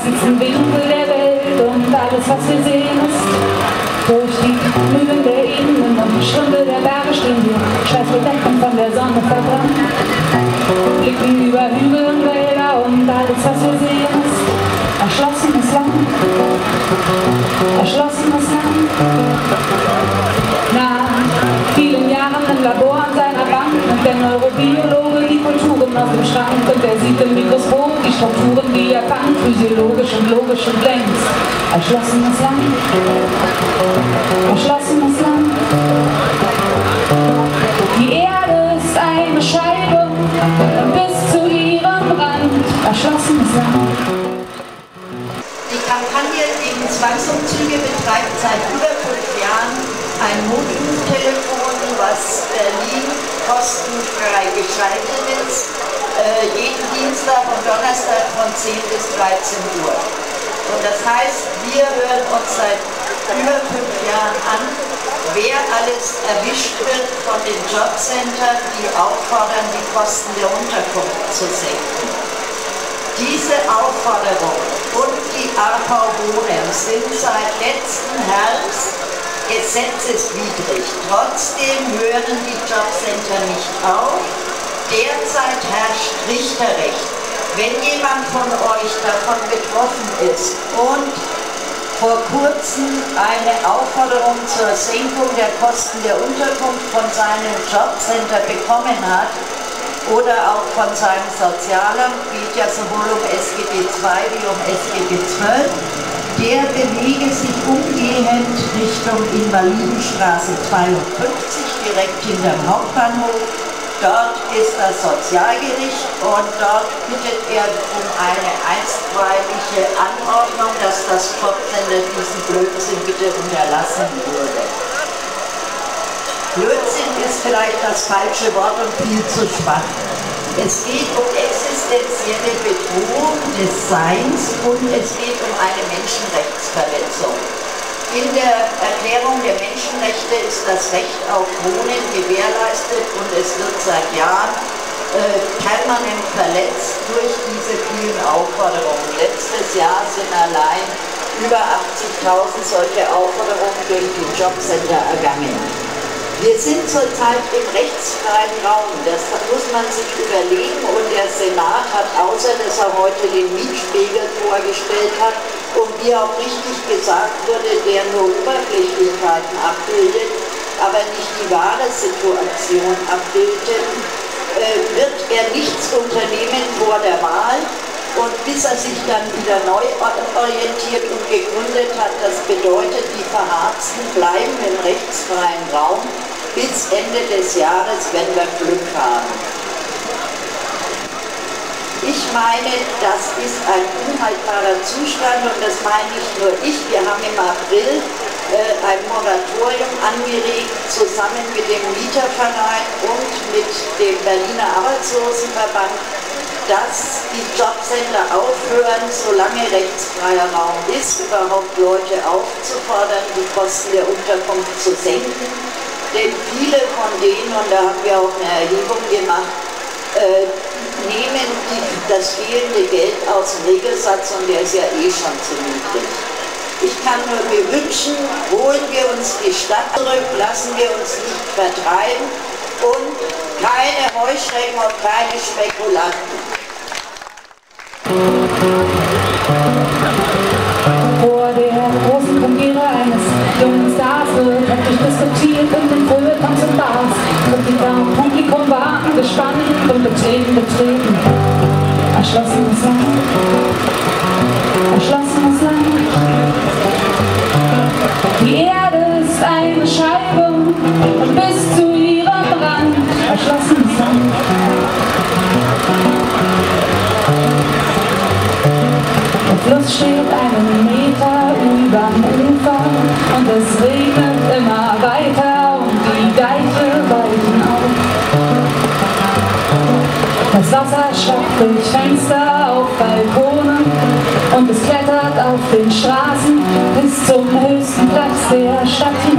verschiedensten Winkel der Welt und alles, was wir sehen, ist durch die Mühlen der Ebenen und Stründe der Berge stehen wir, schweißbedeckt und von der Sonne verbrannt. Blicken über Hügel und Wälder und alles, was wir sehen, ist erschlossenes Land. Erschlossenes Land. Nach vielen Jahren im Labor an seiner Bank nimmt der Neurobiologe die Kulturen aus dem Schrank und er sieht im Mikroskop die Strukturen, die er fand, physiologisch und logisch und längst. Erschlossenes Land. Erschlossenes Land. Die Erde ist eine Scheibe bis zu ihrem Rand. Erschlossenes Land. Die Kampagne gegen Zwangsumzüge betreibt seit über 5 Jahren ein Notruftelefon, was Berlin kostenfrei geschaltet ist, jeden Dienstag und Donnerstag von 10 bis 13 Uhr. Und das heißt, wir hören uns seit über 5 Jahren an, wer alles erwischt wird von den Jobcentern, die auffordern, die Kosten der Unterkunft zu senken. Diese Aufforderung und die AV Wohnen sind seit letzten Herbst gesetzeswidrig. Trotzdem hören die Jobcenter nicht auf. Derzeit herrscht Richterrecht. Wenn jemand von euch davon betroffen ist und vor kurzem eine Aufforderung zur Senkung der Kosten der Unterkunft von seinem Jobcenter bekommen hat, oder auch von seinem Sozialamt, geht ja sowohl um SGB II wie um SGB XII, der bewege sich umgehend Richtung Invalidenstraße 52, direkt hinterm Hauptbahnhof. Dort ist das Sozialgericht und dort bittet er um eine einstweilige Anordnung, dass das Jobcenter diesen Blödsinn bitte unterlassen würde. Blödsinn ist vielleicht das falsche Wort und viel zu schwach. Es geht um existenzielle Bedrohung des Seins und es geht um eine Menschenrechtsverletzung. In der Erklärung der Menschenrechte ist das Recht auf Wohnen gewährleistet und es wird seit Jahren permanent verletzt durch diese vielen Aufforderungen. Letztes Jahr sind allein über 80.000 solche Aufforderungen durch die Jobcenter ergangen. Wir sind zurzeit im rechtsfreien Raum, das muss man sich überlegen, und der Senat hat, außer dass er heute den Mietspiegel vorgestellt hat und wie auch richtig gesagt wurde, der nur Oberflächlichkeiten abbildet, aber nicht die wahre Situation abbildet, wird er nichts unternehmen vor der Wahl. Und bis er sich dann wieder neu orientiert und gegründet hat, das bedeutet, die Verharzten bleiben im rechtsfreien Raum bis Ende des Jahres, wenn wir Glück haben. Ich meine, das ist ein unhaltbarer Zustand und das meine nicht nur ich. Wir haben im April ein Moratorium angeregt, zusammen mit dem Mieterverein und mit dem Berliner Arbeitslosenverband, dass die Jobcenter aufhören, solange rechtsfreier Raum ist, überhaupt Leute aufzufordern, die Kosten der Unterkunft zu senken. Denn viele von denen, und da haben wir auch eine Erhebung gemacht, nehmen das fehlende Geld aus dem Regelsatz und der ist ja eh schon zu niedrig. Ich kann nur mir wünschen, holen wir uns die Stadt zurück, lassen wir uns nicht vertreiben und keine Heuschrecken und keine Spekulanten. Vor der großen Premiere eines jungen Stars wird heftig diskutiert und in Feuilletons und Bars. Kritiker und Publikum warten gespannt und betreten. Erschlossenes Land. Erschlossenes Land. Die Erde ist eine Scheibe und bis zu ihrem Rand. Erschlossenes Land. Der Fluss steht einen Meter überm Ufer und es regnet immer weiter und die Deiche weichen auf. Das Wasser schwappt durch Fenster auf Balkone und es klettert auf den Straßen bis zum höchsten Platz der Stadt